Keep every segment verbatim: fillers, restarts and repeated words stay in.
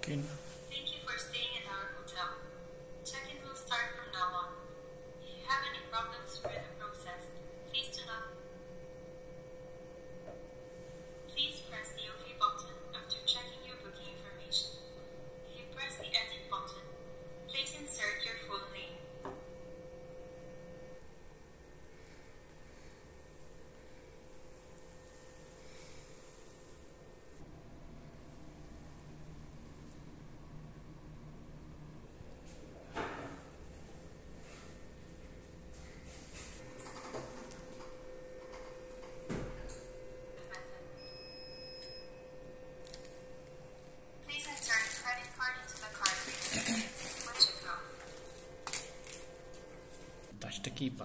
check-in. Thank you for staying at our hotel. Check-in will start from now on. If you have any problems with the process, please do not. Please press the OK button after checking your booking information. If you press the Edit button, please insert your full name. Please insert a credit card into the card reader. Once you go. Touch the keypad.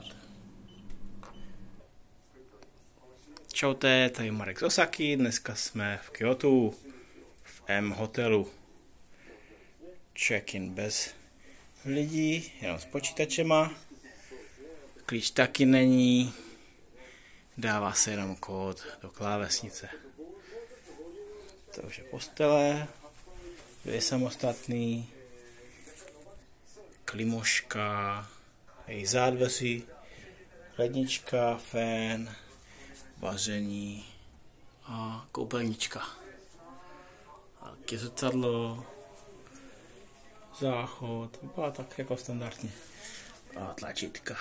Čaute, tady Marek z Osaky, dneska jsme v Kyotu, v M hotelu. Check-in bez lidí, jenom s počítačema. Klíč taky není, dává se jenom kód do klávesnice. To už je postele, dvě samostatný, klimoška, její zádveří, lednička, fén, vaření a koupelnička. A je zrcadlo, záchod, vypadá tak jako standardně. A tlačítka.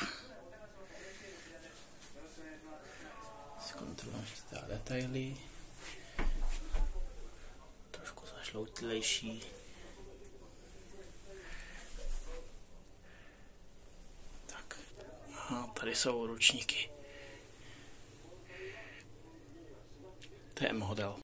Zkontrolujeme ještě teda detaily. Trošku zašloutlejší. Tak. A tady jsou ručníky. To je M hotel.